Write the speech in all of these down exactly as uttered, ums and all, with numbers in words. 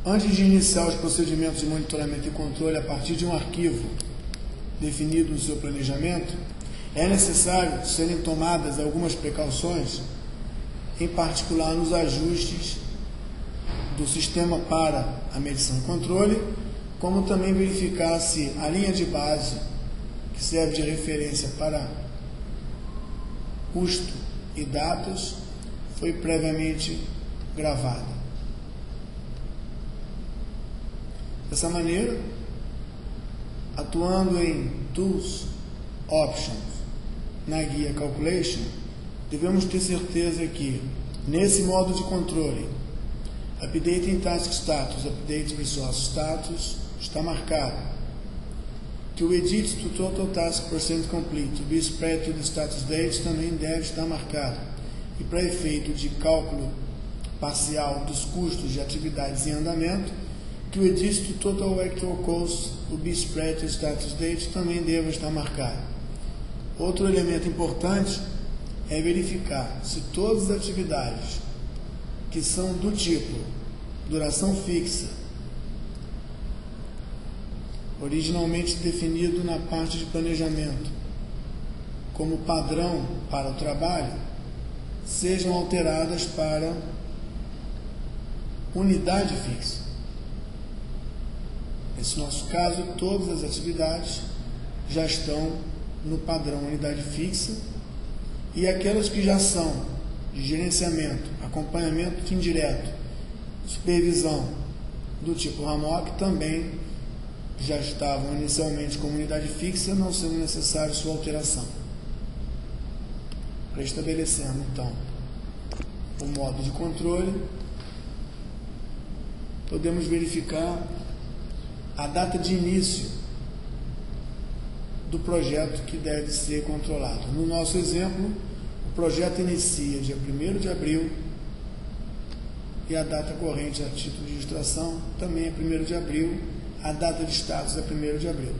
Antes de iniciar os procedimentos de monitoramento e controle a partir de um arquivo definido no seu planejamento, é necessário serem tomadas algumas precauções, em particular nos ajustes do sistema para a medição e controle, como também verificar se a linha de base, que serve de referência para custo e datas, foi previamente gravada. Dessa maneira, atuando em Tools, Options, na guia Calculation, devemos ter certeza que, nesse modo de controle, Updating Task Status, Update Resource Status, está marcado. Que o Edit to Total Task Percent Complete to be spread to the Status Date também deve estar marcado. E para efeito de cálculo parcial dos custos de atividades em andamento, que o Edit to Total Actual Cost to be spread to the Status Date também deve estar marcado. Outro elemento importante é verificar se todas as atividades que são do tipo duração fixa, originalmente definido na parte de planejamento como padrão para o trabalho, sejam alteradas para unidade fixa. Nesse nosso caso, todas as atividades já estão no padrão unidade fixa, e aquelas que já são de gerenciamento, acompanhamento indireto, supervisão do tipo RAMOC também já estavam inicialmente como unidade fixa, não sendo necessário sua alteração. Restabelecendo então o modo de controle, podemos verificar a data de início do projeto que deve ser controlado. No nosso exemplo, o projeto inicia dia primeiro de abril e a data corrente a título de ilustração também é primeiro de abril, a data de status é primeiro de abril.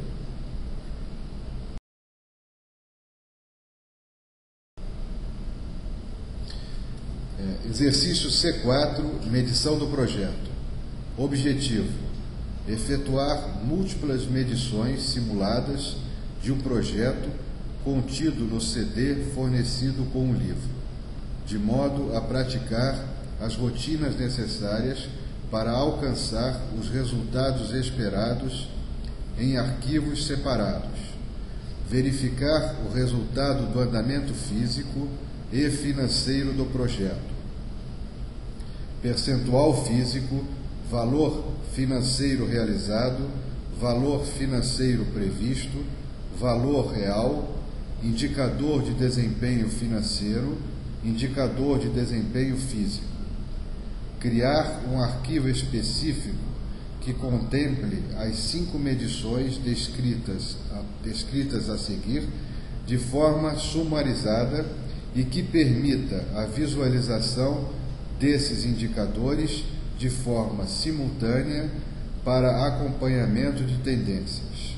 É, exercício C quatro, medição do projeto. Objetivo: efetuar múltiplas medições simuladas de um projeto contido no C D fornecido com o livro, de modo a praticar as rotinas necessárias para alcançar os resultados esperados em arquivos separados, verificar o resultado do andamento físico e financeiro do projeto, percentual físico, valor financeiro realizado, valor financeiro previsto, valor real, indicador de desempenho financeiro, indicador de desempenho físico. Criar um arquivo específico que contemple as cinco medições descritas, descritas a seguir de forma sumarizada e que permita a visualização desses indicadores de forma simultânea para acompanhamento de tendências.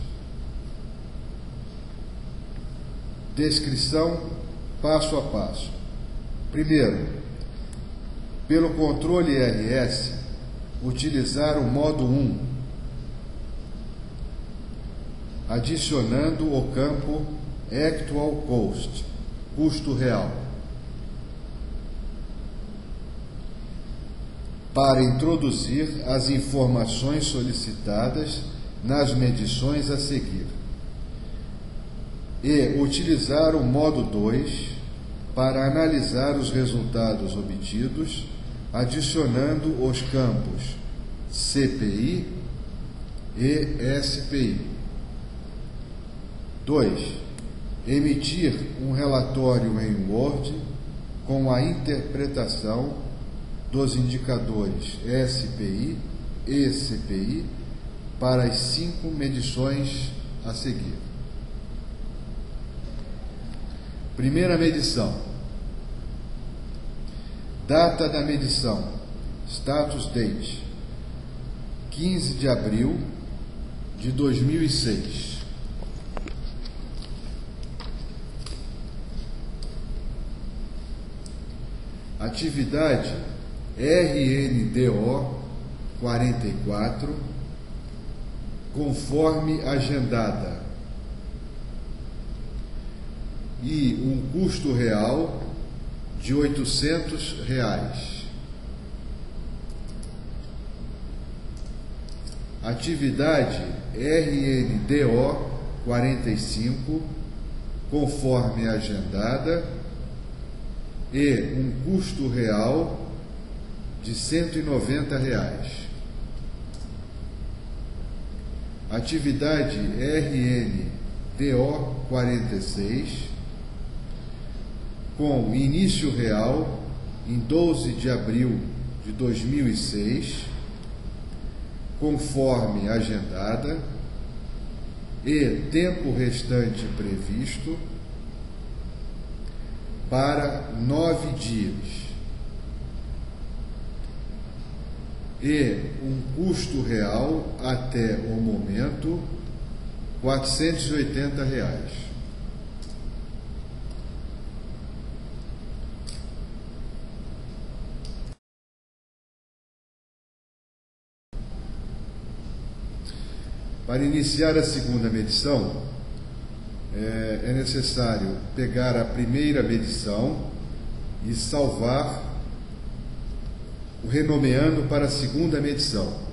Descrição passo a passo. Primeiro, pelo controle I R S, utilizar o modo um, adicionando o campo Actual Cost, custo real, para introduzir as informações solicitadas nas medições a seguir. E utilizar o modo dois para analisar os resultados obtidos, adicionando os campos C P I e S P I. dois. Emitir um relatório em Word com a interpretação dos indicadores S P I e C P I para as cinco medições a seguir. Primeira medição. Data da medição. Status Date. quinze de abril de dois mil e seis. Atividade R N D O quarenta e quatro, conforme agendada, e um custo real de oitocentos reais. Atividade R N D O quarenta e cinco, conforme agendada, e um custo real de cento e noventa reais. Atividade R N D O quarenta e seis, com início real em doze de abril de dois mil e seis, conforme agendada, e tempo restante previsto para nove dias, e um custo real até o momento quatrocentos e oitenta reais. Para iniciar a segunda medição, é, é necessário pegar a primeira medição e salvar o renomeando para a segunda medição.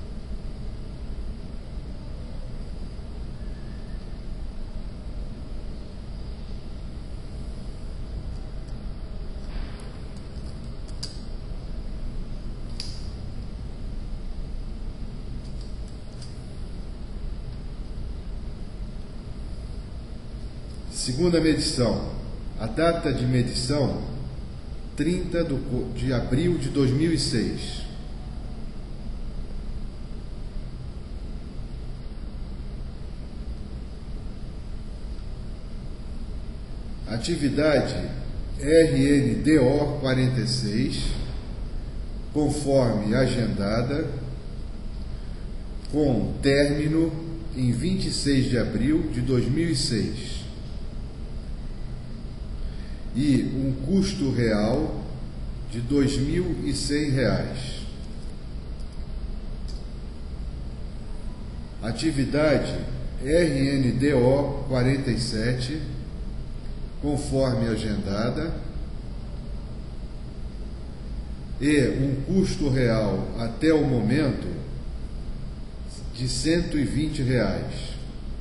Segunda medição. A data de medição, trinta de abril de dois mil e seis. Atividade R N D O quarenta e seis, conforme agendada, com término em vinte e seis de abril de dois mil e seis. E um custo real de dois mil e cem reais. Atividade R N D O quarenta e sete, conforme agendada, e um custo real até o momento de cento e vinte reais.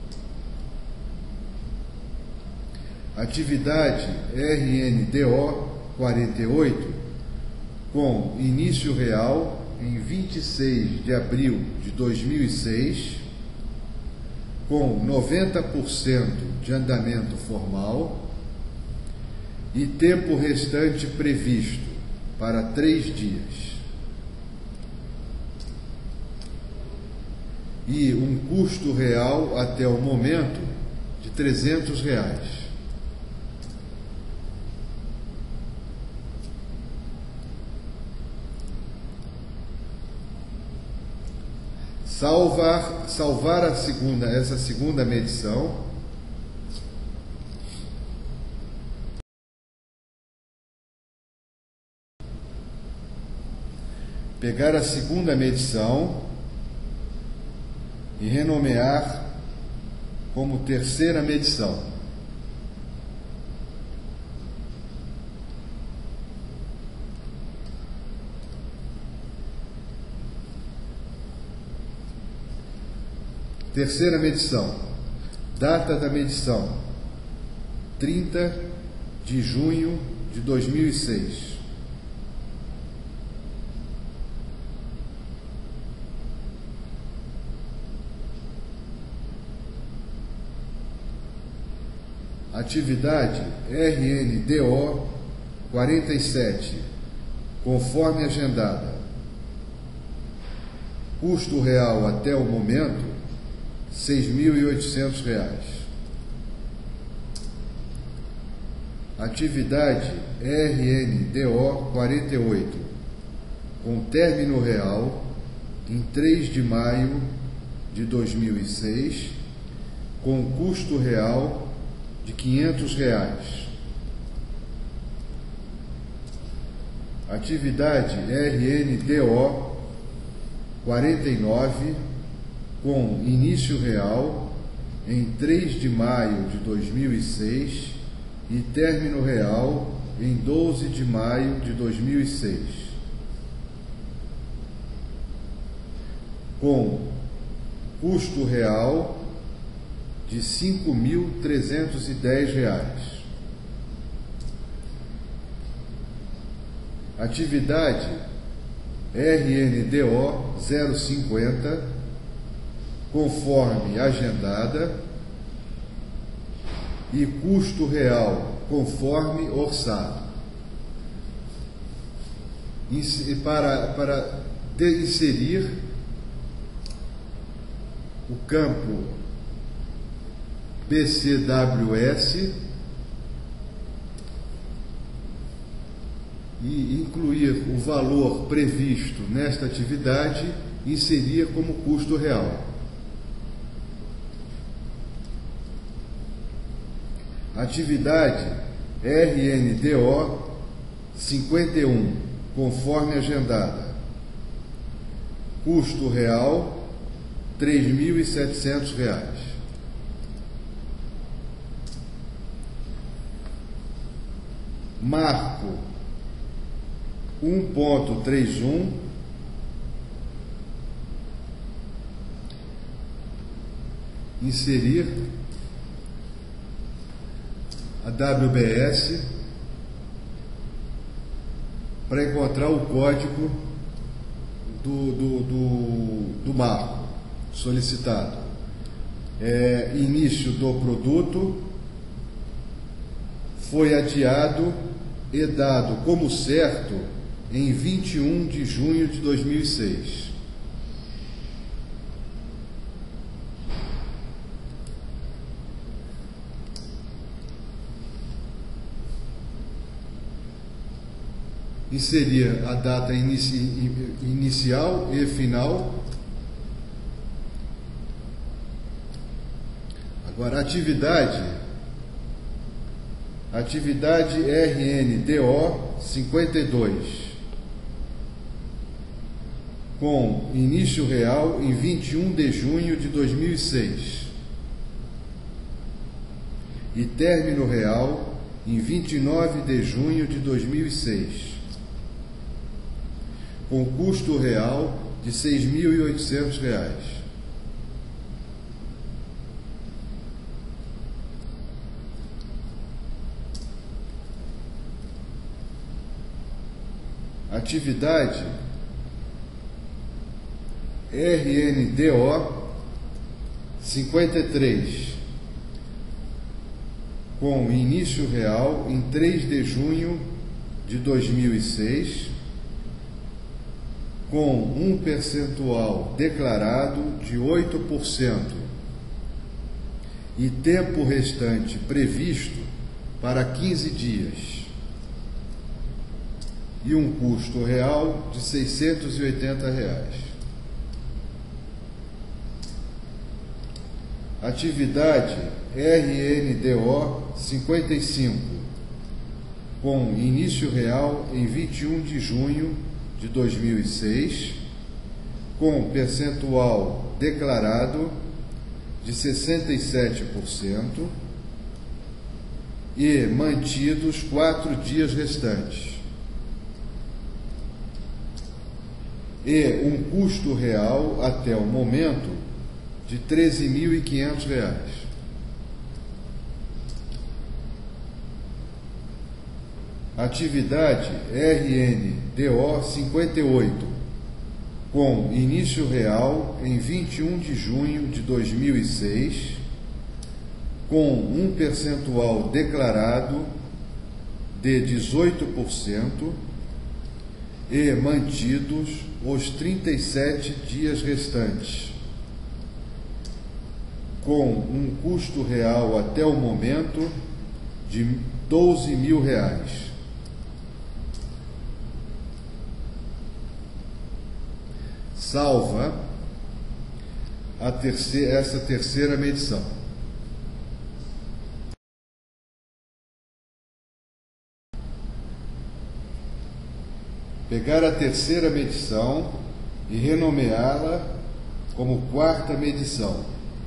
Atividade R N D O quarenta e oito, com início real em vinte e seis de abril de dois mil e seis, com noventa por cento de andamento formal e tempo restante previsto para três dias. E um custo real até o momento de trezentos reais. Salvar, salvar a segunda, essa segunda medição. Pegar a segunda medição e renomear como terceira medição. Terceira medição. Data da medição: trinta de junho de dois mil e seis. Atividade R N D O quarenta e sete, conforme agendada. Custo real até o momento seis mil e oitocentos reais. Atividade R N D O quarenta e oito, com término real em três de maio de dois mil e seis, com custo real de quinhentos reais. Atividade R N D O quarenta e nove, com início real em três de maio de dois mil e seis e término real em doze de maio de dois mil e seis, com custo real de cinco mil trezentos e dez reais. Atividade R N D O zero cinquenta, conforme agendada, e custo real conforme orçado. Para, para inserir o campo B C W S e incluir o valor previsto nesta atividade e inserir como custo real. Atividade R N D O cinquenta e um, conforme agendada. Custo real três mil e setecentos reais. Marco um ponto trinta e um, inserir a W B S para encontrar o código do, do, do, do marco solicitado. É, início do produto foi adiado e dado como certo em vinte e um de junho de dois mil e seis. Inserir a data inici, inicial e final. Agora, atividade. Atividade R N D O cinquenta e dois, com início real em vinte e um de junho de dois mil e seis e término real em vinte e nove de junho de dois mil e seis, com custo real de seis mil e oitocentos reais. Atividade R N D O cinquenta e três, com início real em três de junho de dois mil e seis, com um percentual declarado de oito por cento e tempo restante previsto para quinze dias, e um custo real de seiscentos e oitenta reais. Atividade R N D O cinquenta e cinco, com início real em vinte e um de junho de dois mil e seis, com percentual declarado de sessenta e sete por cento e mantidos quatro dias restantes, e um custo real até o momento de treze mil e quinhentos reais. Atividade R N D O cinquenta e oito, com início real em vinte e um de junho de dois mil e seis, com um percentual declarado de dezoito por cento e mantidos os trinta e sete dias restantes, com um custo real até o momento de doze mil reais. Salva a terceira, essa terceira medição. Pegar a terceira medição e renomeá-la como quarta medição.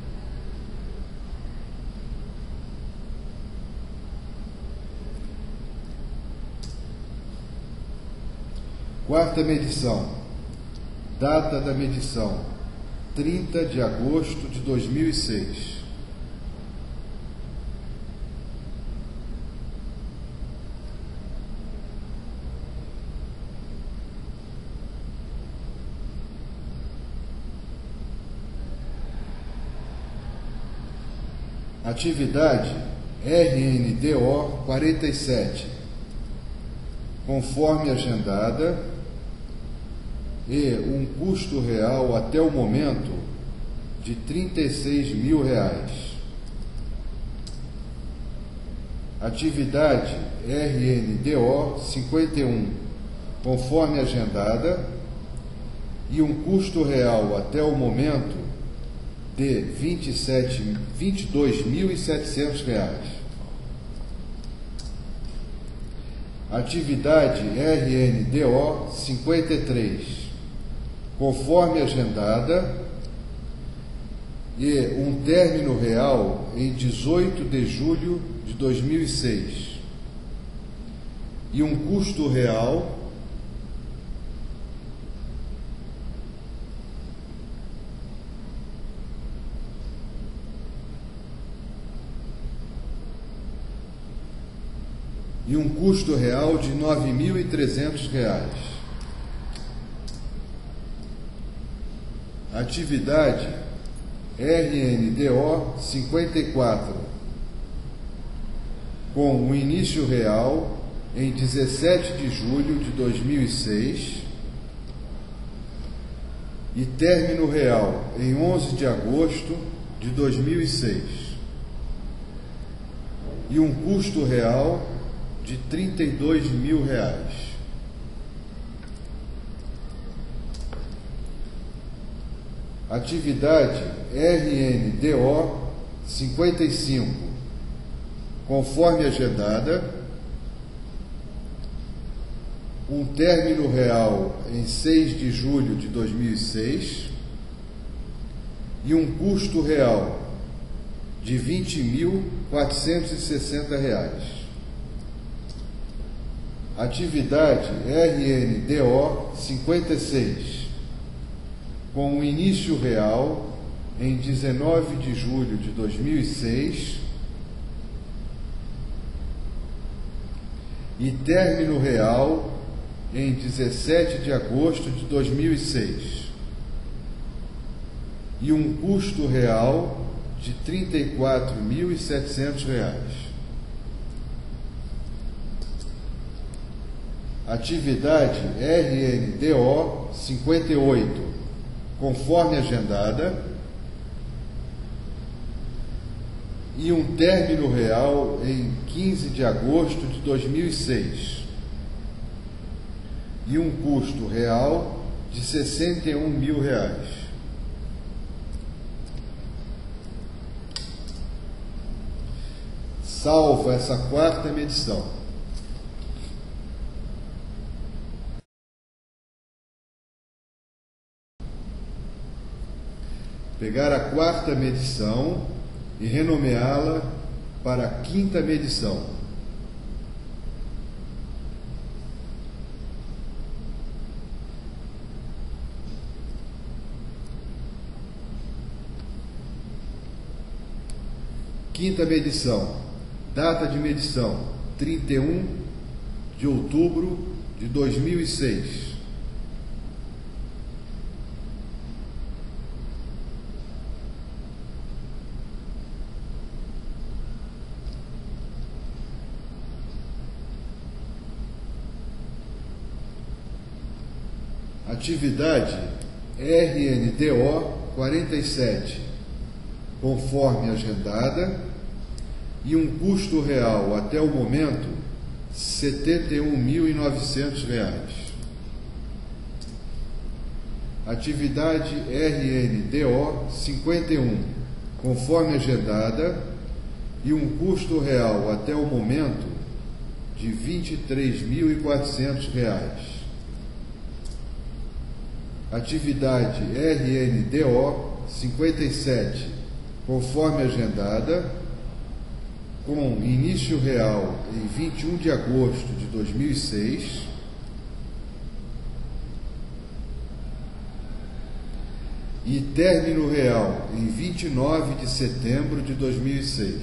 Quarta medição. Data da medição: trinta de agosto de dois mil e seis. Atividade R N D O quarenta e sete, conforme agendada, e um custo real até o momento de trinta e seis mil reais. Atividade R N D O cinquenta e um, conforme agendada, e um custo real até o momento de vinte e sete, vinte e dois mil e setecentos reais. Atividade R N D O cinquenta e três, conforme agendada, e um término real em dezoito de julho de dois mil e seis, e um custo real e um custo real de nove mil e trezentos reais. Atividade R N D O cinquenta e quatro, com o início real em dezessete de julho de dois mil e seis e término real em onze de agosto de dois mil e seis, e um custo real de trinta e dois mil reais. Atividade R N D O cinquenta e cinco, conforme agendada, um término real em seis de julho de dois mil e seis e um custo real de vinte mil quatrocentos e sessenta reais. Atividade R N D O cinquenta e seis, com o início real em dezenove de julho de dois mil e seis e término real em dezessete de agosto de dois mil e seis, e um custo real de trinta e quatro mil e setecentos reais. Atividade R N D O cinquenta e oito, conforme agendada, e um término real em quinze de agosto de dois mil e seis, e um custo real de sessenta e um mil reais. Salvo essa quarta medição. Pegar a quarta medição e renomeá-la para a quinta medição. Quinta medição. Data de medição: trinta e um de outubro de dois mil e seis. Atividade R N D O quarenta e sete, conforme agendada, e um custo real até o momento setenta e um mil e novecentos reais. Atividade R N D O cinquenta e um, conforme agendada, e um custo real até o momento de vinte e três mil e quatrocentos reais. atividade R N D O cinquenta e sete, conforme agendada, com início real em vinte e um de agosto de dois mil e seis, e término real em vinte e nove de setembro de dois mil e seis.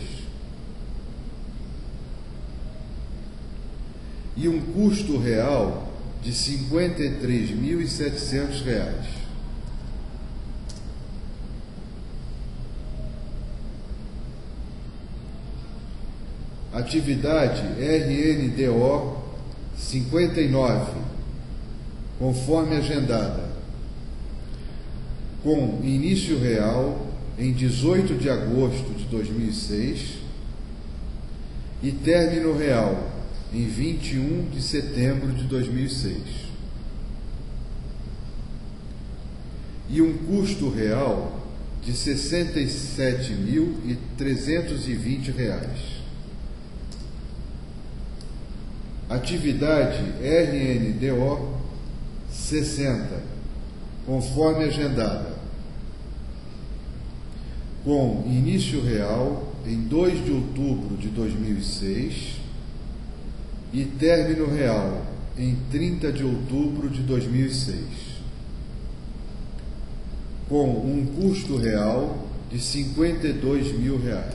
E um custo real de cinquenta e três mil e setecentos reais. Atividade R N D O cinquenta e nove, conforme agendada, com início real em dezoito de agosto de dois mil e seis e término real em vinte e um de setembro de dois mil e seis. E um custo real de sessenta e sete mil e trezentos e vinte reais. Atividade R N D O sessenta, conforme agendada, com início real em dois de outubro de dois mil e seis e término real em trinta de outubro de dois mil e seis, com um custo real de cinquenta e dois mil reais.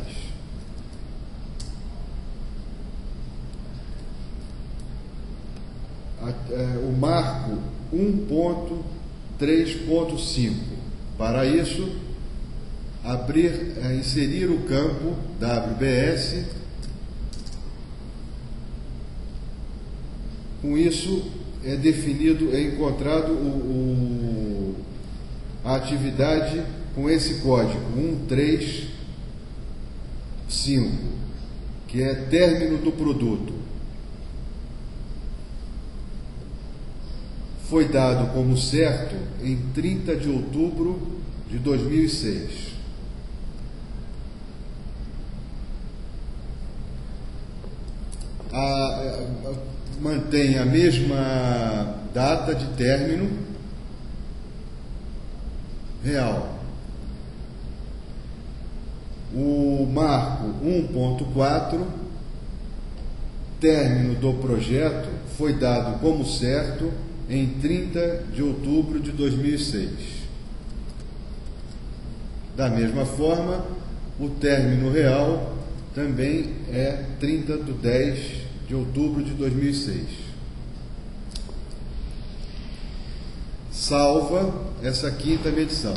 O marco um ponto três ponto cinco. Para isso, abrir, inserir o campo W B S. Com isso, é definido, é encontrado o, o, a atividade com esse código um três cinco, que é término do produto. Foi dado como certo em trinta de outubro de dois mil e seis. A, a, mantém a mesma data de término real. O marco um ponto quatro, término do projeto, foi dado como certo em trinta de outubro de dois mil e seis. Da mesma forma, o término real também é trinta de dez de outubro de dois mil e seis. Salva essa quinta medição.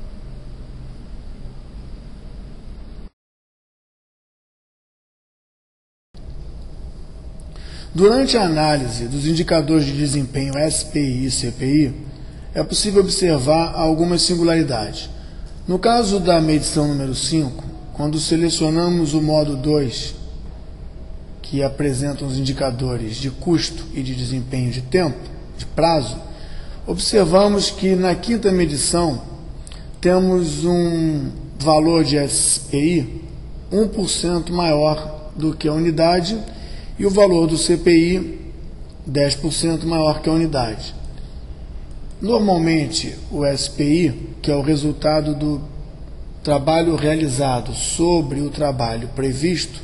Durante a análise dos indicadores de desempenho S P I e C P I, é possível observar algumas singularidades. No caso da medição número cinco, quando selecionamos o modo dois, que apresenta os indicadores de custo e de desempenho de tempo, de prazo, observamos que na quinta medição temos um valor de S P I um por cento maior do que a unidade e o valor do C P I dez por cento maior que a unidade. Normalmente, o S P I, que é o resultado do trabalho realizado sobre o trabalho previsto,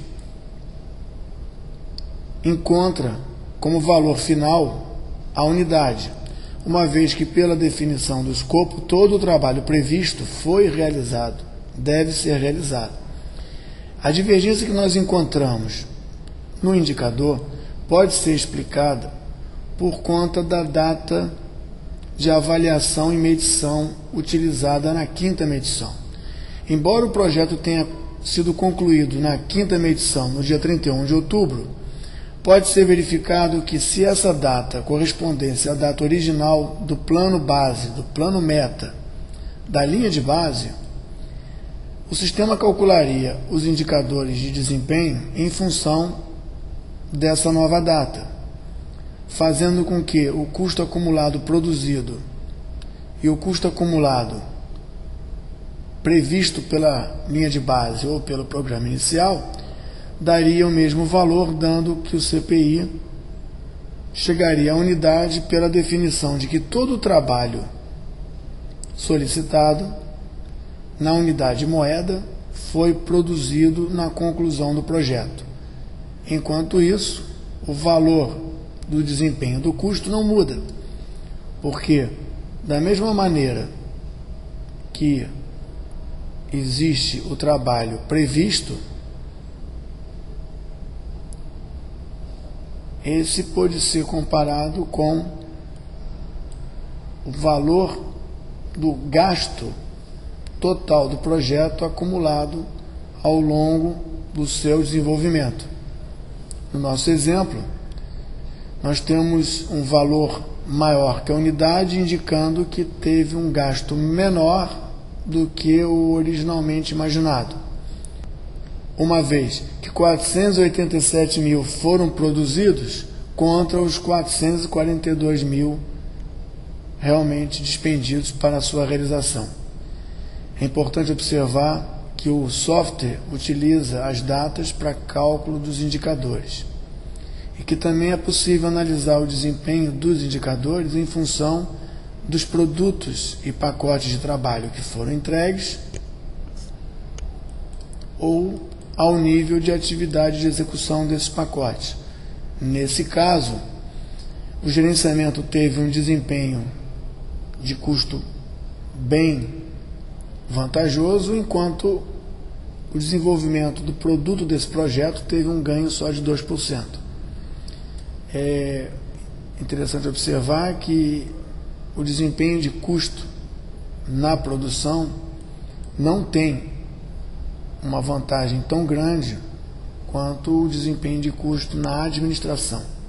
encontra como valor final a unidade, uma vez que, pela definição do escopo, todo o trabalho previsto foi realizado, deve ser realizado. A divergência que nós encontramos no indicador pode ser explicada por conta da data de avaliação e medição utilizada na quinta medição. Embora o projeto tenha sido concluído na quinta medição, no dia trinta e um de outubro, pode ser verificado que, se essa data correspondesse à data original do plano base, do plano meta, da linha de base, o sistema calcularia os indicadores de desempenho em função dessa nova data, fazendo com que o custo acumulado produzido e o custo acumulado previsto pela linha de base ou pelo programa inicial daria o mesmo valor, dando que o C P I chegaria à unidade pela definição de que todo o trabalho solicitado na unidade moeda foi produzido na conclusão do projeto. Enquanto isso, o valor do desempenho do custo não muda, porque da mesma maneira que existe o trabalho previsto, esse pode ser comparado com o valor do gasto total do projeto acumulado ao longo do seu desenvolvimento. No nosso exemplo, nós temos um valor maior que a unidade, indicando que teve um gasto menor do que o originalmente imaginado. Uma vez que quatrocentos e oitenta e sete mil foram produzidos contra os quatrocentos e quarenta e dois mil realmente despendidos para a sua realização. É importante observar que o software utiliza as datas para cálculo dos indicadores e que também é possível analisar o desempenho dos indicadores em função dos produtos e pacotes de trabalho que foram entregues ou ao nível de atividade de execução desses pacotes. Nesse caso, o gerenciamento teve um desempenho de custo bem vantajoso, enquanto o desenvolvimento do produto desse projeto teve um ganho só de dois por cento. É interessante observar que o desempenho de custo na produção não tem uma vantagem tão grande quanto o desempenho de custo na administração.